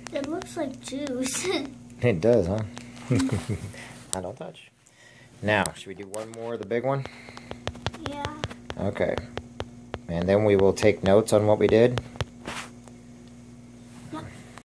It looks like juice. It does, huh? I don't touch. Now, should we do one more, the big one? Yeah. Okay. And then we will take notes on what we did.